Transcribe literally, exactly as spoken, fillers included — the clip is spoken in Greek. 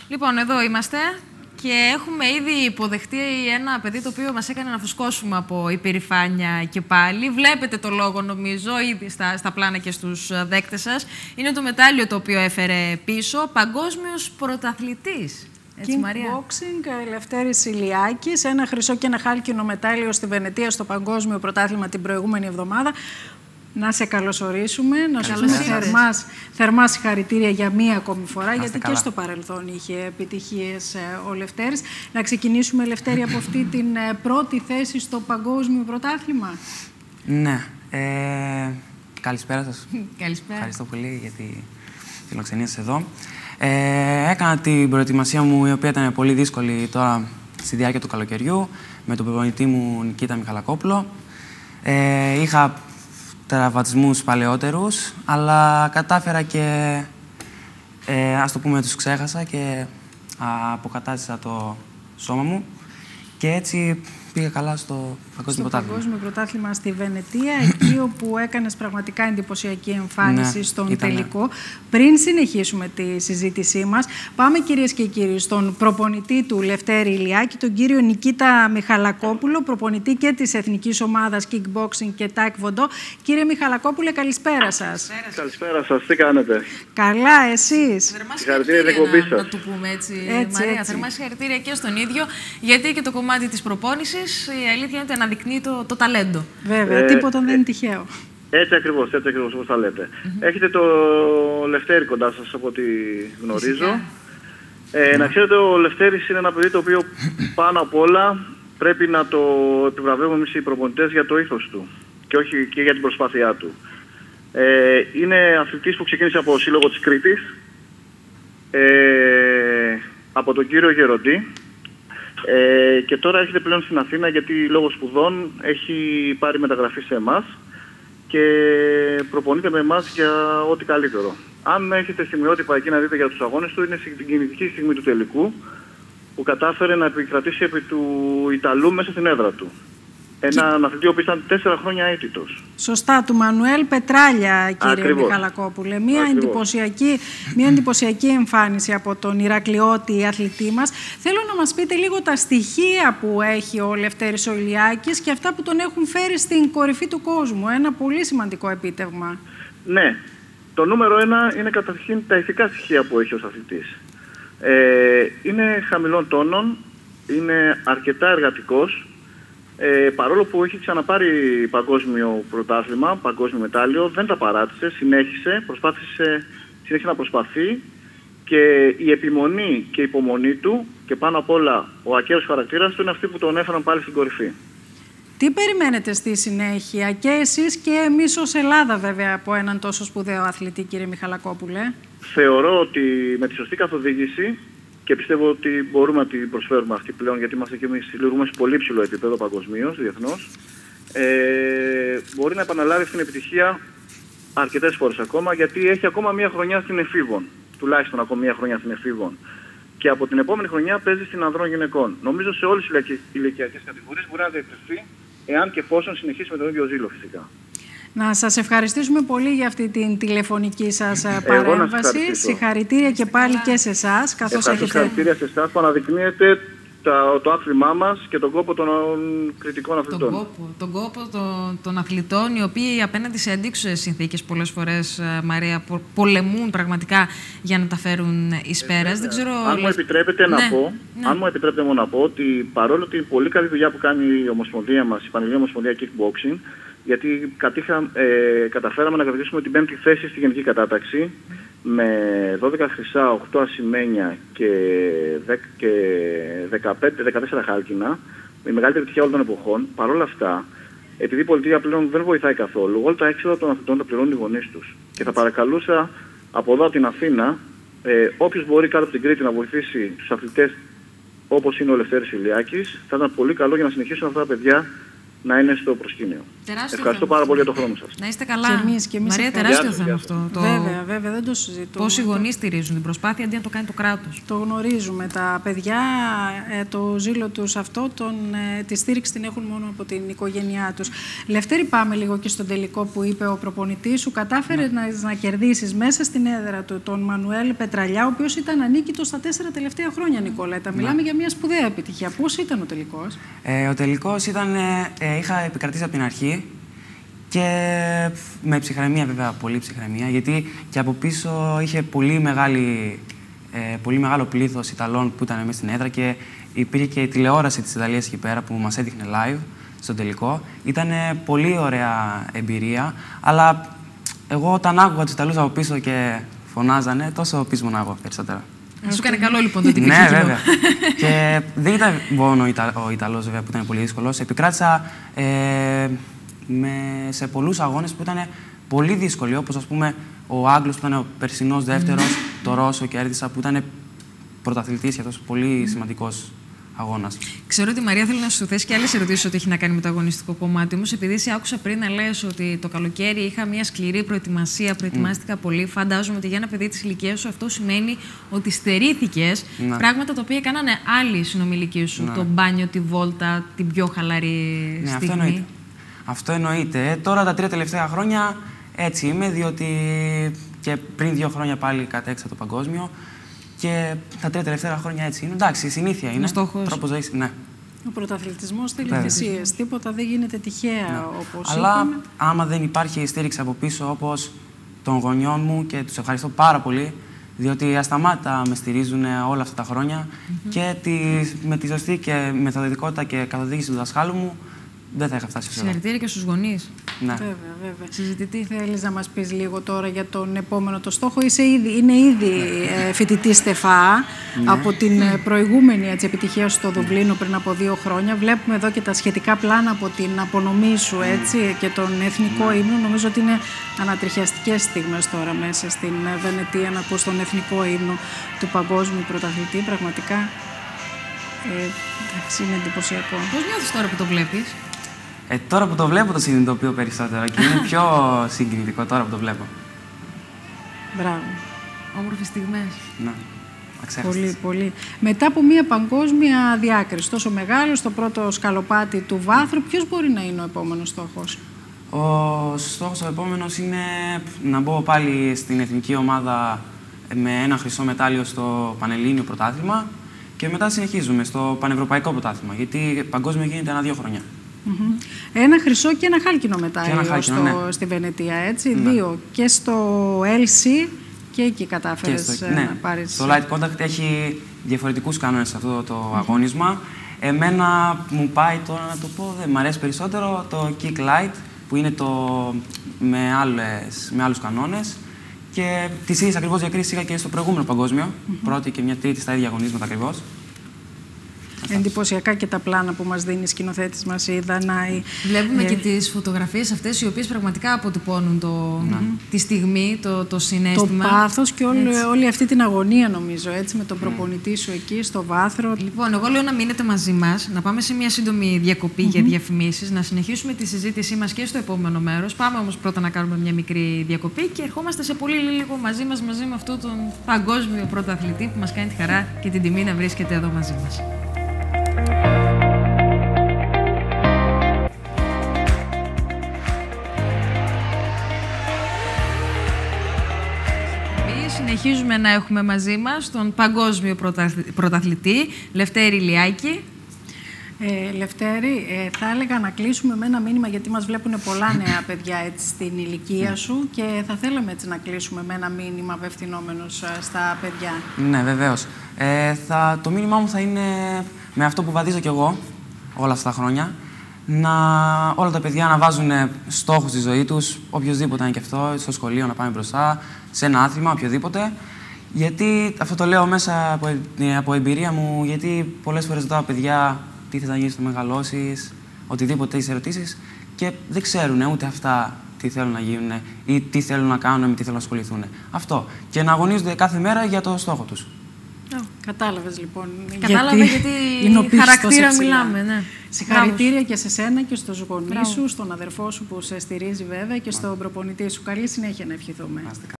Λοιπόν, εδώ είμαστε και έχουμε ήδη υποδεχτεί ένα παιδί το οποίο μας έκανε να φουσκώσουμε από υπερηφάνεια και πάλι. Βλέπετε το λόγο, νομίζω, ήδη στα, στα πλάνα και στους δέκτες σας. Είναι το μετάλλιο το οποίο έφερε πίσω, παγκόσμιος πρωταθλητής. Έτσι, King Μαρία. Boxing, Λευτέρης Ηλιάκης, ένα χρυσό και ένα χάλκινο μετάλλιο στη Βενετία στο Παγκόσμιο Πρωτάθλημα την προηγούμενη εβδομάδα. Να σε καλωσορίσουμε, να σου πούμε θερμάς, θερμά συγχαρητήρια για μία ακόμη φορά, γιατί καλά. Και στο παρελθόν είχε επιτυχίες ο Λευτέρης. Να ξεκινήσουμε, Λευτέρη, από αυτή την πρώτη θέση στο Παγκόσμιο Πρωτάθλημα. Ναι. Ε, καλησπέρα σας. Καλησπέρα. Ευχαριστώ πολύ για τη φιλοξενία σας εδώ. Ε, έκανα την προετοιμασία μου, η οποία ήταν πολύ δύσκολη τώρα στη διάρκεια του καλοκαιριού, με τον προπονητή μου Νικήτα Μιχαλακόπουλο. Ε, είχα τραυματισμούς παλαιότερους, αλλά κατάφερα και, ε, ας το πούμε, τους ξέχασα και α, αποκατάστησα το σώμα μου και έτσι πήγα καλά στο Παγκόσμιο Πρωτάθλημα. Στο Παγκόσμιο Πρωτάθλημα στη Βενετία, εκεί όπου έκανες πραγματικά εντυπωσιακή εμφάνιση, ναι, στον ήτανε. τελικό. Πριν συνεχίσουμε τη συζήτησή μας, πάμε, κυρίες και κύριοι, στον προπονητή του Λευτέρη Ηλιάκη, τον κύριο Νικήτα Μιχαλακόπουλο, προπονητή και της Εθνικής Ομάδας Kickboxing και Taekwondo. Κύριε Μιχαλακόπουλε, καλησπέρα σας. Καλησπέρα σας, τι κάνετε? Καλά, εσείς? Θερμά συγχαρητήρια να, να του πούμε έτσι, έτσι Μαρία. Έτσι. Θερμά συγχαρητήρια και στον ίδιο, γιατί και το κομμάτι της προπόνησης, η αλήθεια είναι ότι αναδεικνύει το, το ταλέντο. Βέβαια, ε, τίποτα δεν είναι τυχαίο. Έτσι ακριβώς, έτσι ακριβώς όπως τα λέτε. Mm-hmm. Έχετε το Λευτέρη κοντά σας, από ό,τι γνωρίζω. Ε, mm-hmm. Να ξέρετε, ο Λευτέρης είναι ένα παιδί το οποίο πάνω απ' όλα πρέπει να το επιβραβεύουμε εμείς οι προπονητές για το ήθος του και όχι και για την προσπάθειά του. Ε, είναι αθλητής που ξεκίνησε από σύλλογο της Κρήτης, ε, από τον κύριο Γεροντή. Ε, και τώρα έρχεται πλέον στην Αθήνα γιατί λόγω σπουδών έχει πάρει μεταγραφή σε εμάς και προπονείται με εμάς για ό,τι καλύτερο. Αν έχετε σημειότυπα εκεί να δείτε για τους αγώνες του, είναι στην κινητική στιγμή του τελικού που κατάφερε να επικρατήσει επί του Ιταλού μέσα στην έδρα του. Έναν αθλητή ο οποίος ήταν τέσσερα χρόνια αίτητος. Σωστά, του Μανουέλ Πετράλια, κύριε Ακριβώς. Μιχαλακόπουλε. Μία εντυπωσιακή, μία εντυπωσιακή εμφάνιση από τον Ηρακλειώτη αθλητή μας. Θέλω να μας πείτε λίγο τα στοιχεία που έχει ο Λευτέρης ο Ηλιάκης και αυτά που τον έχουν φέρει στην κορυφή του κόσμου. Ένα πολύ σημαντικό επίτευγμα. Ναι. Το νούμερο ένα είναι καταρχήν τα ηθικά στοιχεία που έχει ως αθλητής. Ε, είναι χαμηλών τόνων, είναι αρκετά εργατικός. Ε, παρόλο που έχει ξαναπάρει παγκόσμιο πρωτάθλημα, παγκόσμιο μετάλλιο, δεν τα παράτησε, συνέχισε, προσπάθησε, συνέχισε να προσπαθεί και η επιμονή και η υπομονή του και πάνω απ' όλα ο ακέραιος χαρακτήρας του είναι αυτοί που τον έφεραν πάλι στην κορυφή. Τι περιμένετε στη συνέχεια και εσείς και εμείς ως Ελλάδα, βέβαια, από έναν τόσο σπουδαίο αθλητή, κύριε Μιχαλακόπουλε? Θεωρώ ότι με τη σωστή καθοδήγηση, και πιστεύω ότι μπορούμε να την προσφέρουμε αυτή πλέον, γιατί είμαστε και εμείς λειτουργούμε σε πολύ ψηλό επίπεδο παγκοσμίως, διεθνώς, ε, μπορεί να επαναλάβει αυτή την επιτυχία αρκετές φορές ακόμα, γιατί έχει ακόμα μία χρονιά στην εφήβων. Τουλάχιστον ακόμα μία χρονιά στην εφήβων. Και από την επόμενη χρονιά παίζει στην ανδρών γυναικών. Νομίζω σε όλες τις ηλικιακές κατηγορίες μπορεί να διατηρηθεί, εάν και εφόσον συνεχίσει με τον ίδιο ζήλο φυσικά. Να σας ευχαριστήσουμε πολύ για αυτή την τηλεφωνική σας παρέμβαση. Συγχαρητήρια και πάλι και σε εσάς. Ευχαριστώ, έχετε... συγχαρητήρια σε εσάς που αναδεικνύετε το, το άθλημά μας και τον κόπο των κριτικών αθλητών. Τον κόπο, τον κόπο των, των αθλητών, οι οποίοι απέναντι σε αντίξωες συνθήκες πολλές φορές, Μαρία, πολεμούν πραγματικά για να τα φέρουν εις πέρας. Δεν ξέρω... Αν μου επιτρέπετε ναι, να πω, ναι. αν μου επιτρέπετε μόνο να πω ότι παρόλο την πολύ καλή δουλειά που κάνει η Ομοσπονδία μας, η Πανελληνική Ομοσπονδία Kickboxing, γιατί κατήχα, ε, καταφέραμε να κρατήσουμε την πέμπτη θέση στη γενική κατάταξη με δώδεκα χρυσά, οκτώ ασημένια και, και δεκαπέντε, δεκατέσσερα χάλκινα, η μεγαλύτερη επιτυχία όλων των εποχών. Παρ' όλα αυτά, επειδή η πολιτεία πλέον δεν βοηθάει καθόλου, όλα τα έξοδα των αθλητών τα πληρώνουν οι γονείς τους. Και θα παρακαλούσα από εδώ από την Αθήνα, ε, όποιος μπορεί κάτω από την Κρήτη να βοηθήσει τους αθλητές όπως είναι ο Λευτέρης Ηλιάκης, θα ήταν πολύ καλό για να συνεχίσουν αυτά τα παιδιά να είναι στο προσκήνιο. Τεράστιο Ευχαριστώ θέμα. πάρα πολύ για τον χρόνο σας. Να είστε καλά. Και εμείς, και εμείς Μαρία, ευχαριστούμε. τεράστιο θέμα Γεια σας, αυτό. Το... Βέβαια, βέβαια, δεν το συζητούμε. Πώς οι γονείς στηρίζουν την προσπάθεια αντί να το κάνει το κράτος. Το γνωρίζουμε. Τα παιδιά, ε, το ζήλο τους αυτό, τον, ε, τη στήριξη την έχουν μόνο από την οικογένειά τους. Λευτέρη, πάμε λίγο και στον τελικό που είπε ο προπονητής σου. Κατάφερε ναι. να, να κερδίσεις μέσα στην έδρα του τον Μανουέλ Πετραλιά, ο οποίος ήταν ανίκητος στα τέσσερα τελευταία χρόνια, Νικολέτα. Μιλάμε ναι. για μια σπουδαία επιτυχία. Πώς ήταν ο τελικός? Ε, ο τελικός ήταν, ε, είχα επικρατήσει από την αρχή και με ψυχραιμία, βέβαια, πολύ ψυχραιμία, γιατί και από πίσω είχε πολύ, μεγάλη, ε, πολύ μεγάλο πλήθος Ιταλών που ήταν μέσα στην έδρα και υπήρχε και η τηλεόραση της Ιταλίας εκεί πέρα που μας έδειχνε live στον τελικό. Ήταν πολύ ωραία εμπειρία, αλλά εγώ όταν άκουγα τους Ιταλούς από πίσω και φωνάζανε, τόσο πίσω μονάγω περισσότερα. Σου έκανε καλό λοιπόν το τυπικό. Ναι, βέβαια. Και δεν ήταν μόνο ο, Ιτα... ο Ιταλός, βέβαια, που ήταν πολύ δύσκολος. Επικράτησα ε, με... σε πολλούς αγώνες που ήταν πολύ δύσκολοι, όπως ας πούμε ο Άγγλος που ήταν ο περσινός δεύτερος, mm. το Ρώσο κέρδισα που ήταν πρωταθλητής και αυτός πολύ mm. σημαντικός αγώνας. Ξέρω ότι η Μαρία θέλει να σου θέσει και άλλες ερωτήσεις ό,τι έχει να κάνει με το αγωνιστικό κομμάτι. Όμως, επειδή σε άκουσα πριν να λες ότι το καλοκαίρι είχα μια σκληρή προετοιμασία, προετοιμάστηκα mm. πολύ, φαντάζομαι ότι για ένα παιδί της ηλικίας σου αυτό σημαίνει ότι στερήθηκες ναι. πράγματα τα οποία έκανανε άλλοι συνομιλικοί σου. Ναι. Το μπάνιο, τη βόλτα, την πιο χαλαρή ναι, στιγμή. Αυτό εννοείται. Αυτό εννοείται. Ε, τώρα τα τρία τελευταία χρόνια έτσι είμαι, διότι και πριν δύο χρόνια πάλι κατέξα το παγκόσμιο. Και τα τρία τελευταία χρόνια έτσι είναι. Εντάξει, η συνήθεια είναι. Τρόπος ζωής, ναι. Ο πρωταθλητισμός θέλει θυσίες. Τίποτα δεν γίνεται τυχαία, ναι. όπως Αλλά είπαμε. άμα δεν υπάρχει στήριξη από πίσω, όπως των γονιών μου, και τους ευχαριστώ πάρα πολύ, διότι ασταμάτητα με στηρίζουν όλα αυτά τα χρόνια mm-hmm. και τη, με τη σωστή και μεθοδικότητα και καθοδήγηση του δασκάλου μου, δεν θα είχα φτάσει σε εδώ. Συγχαρητήρια και στους γονείς. Ναι. Βέβαια, βέβαια. Συζητητή. Θέλεις να μας πεις λίγο τώρα για τον επόμενο το στόχο? Είσαι ήδη, είναι ήδη ε, φοιτητή ΣΤΕΦΑ ναι. από την προηγούμενη έτσι, επιτυχία στο Δουβλίνο πριν από δύο χρόνια. Βλέπουμε εδώ και τα σχετικά πλάνα από την απονομή σου έτσι, και τον εθνικό ύμνο. Νομίζω ότι είναι ανατριχιαστικές στιγμές τώρα μέσα στην Βενετία να ακούς τον εθνικό ύμνο του παγκόσμιου πρωταθλητή. Πραγματικά ε, εντάξει, είναι εντυπωσιακό. Πώς νιώθεις τώρα που το βλέπεις? Ε, τώρα που το βλέπω το συνειδητοποιώ περισσότερο και είναι πιο συγκινητικό τώρα που το βλέπω. Μπράβο. Όμορφες στιγμές. Ναι, αξέχαστες. Πολύ, πολύ. Μετά από μια παγκόσμια διάκριση, τόσο μεγάλο, στο πρώτο σκαλοπάτι του βάθρου, ποιος μπορεί να είναι ο επόμενος στόχος? Ο στόχος ο επόμενος είναι να μπω πάλι στην εθνική ομάδα με ένα χρυσό μετάλλιο στο Πανελλήνιο πρωτάθλημα και μετά συνεχίζουμε στο Πανευρωπαϊκό πρωτάθλημα, γιατί παγκόσμιο γίνεται ένα-δύο χρόνια. Mm-hmm. Ένα χρυσό και ένα χάλκινο μετάλλιο ένα χάλκινο, στο, ναι. στη Βενετία, έτσι, ναι. δύο. Και στο ελ σι και εκεί κατάφερες και στο, ναι. να πάρεις... Στο Light Contact έχει διαφορετικούς κανόνες αυτό το mm-hmm. αγώνισμα. Εμένα μου πάει τώρα να το πω, δεν μ' αρέσει περισσότερο το Kick Light, που είναι το με, άλλες, με άλλους κανόνες. Και τις ίδιες ακριβώς διακρίσεις είχα και στο προηγούμενο παγκόσμιο, mm-hmm. πρώτη και μια τρίτη στα ίδια αγωνίσματα ακριβώς. Εντυπωσιακά και τα πλάνα που μας δίνει η σκηνοθέτης μας, η Δανάη. Βλέπουμε ε... και τις φωτογραφίες αυτές οι οποίες πραγματικά αποτυπώνουν το... mm-hmm. τη στιγμή, το, το συναίσθημα. Το πάθος και όλη, όλη αυτή την αγωνία, νομίζω, έτσι, με τον προπονητή σου εκεί στο βάθρο. Λοιπόν, εγώ λέω να μείνετε μαζί μας, να πάμε σε μια σύντομη διακοπή mm-hmm. για διαφημίσεις, να συνεχίσουμε τη συζήτησή μας και στο επόμενο μέρος. Πάμε όμως πρώτα να κάνουμε μια μικρή διακοπή και ερχόμαστε σε πολύ λίγο μαζί μας, μαζί με αυτόν τον παγκόσμιο πρωταθλητή που μας κάνει τη χαρά και την τιμή να βρίσκεται εδώ μαζί μας. Συνεχίζουμε να έχουμε μαζί μας τον παγκόσμιο πρωταθλητή, Λευτέρη Ηλιάκη. Ε, Λευτέρη, ε, θα έλεγα να κλείσουμε με ένα μήνυμα, γιατί μας βλέπουν πολλά νέα παιδιά έτσι, στην ηλικία σου και θα θέλαμε έτσι να κλείσουμε με ένα μήνυμα απευθυνόμενος στα παιδιά. Ναι, βεβαίως. Ε, θα, το μήνυμά μου θα είναι με αυτό που βαδίζω κι εγώ όλα αυτά τα χρόνια. Να, όλα τα παιδιά να βάζουν στόχους στη ζωή τους, οποιοδήποτε είναι και αυτό, στο σχολείο να πάμε μπροστά, σε ένα άθλημα, οποιοδήποτε. Γιατί αυτό το λέω μέσα από, από εμπειρία μου, γιατί πολλές φορές ρωτάω παιδιά τι θες να γίνεις όταν μεγαλώσεις, οτιδήποτε τις ερωτήσεις και δεν ξέρουν ούτε αυτά τι θέλουν να γίνουν ή τι θέλουν να κάνουν, με τι θέλουν να ασχοληθούν. Αυτό. Και να αγωνίζονται κάθε μέρα για το στόχο τους. Oh. Κατάλαβες λοιπόν. Κατάλαβε γιατί, γιατί χαρακτήρα μιλάμε. Ναι. Συγχαρητήρια Μπράβο. Και σε σένα και στους γονείς σου, στον αδερφό σου που σε στηρίζει βέβαια και στον προπονητή σου. Καλή συνέχεια να ευχηθούμε.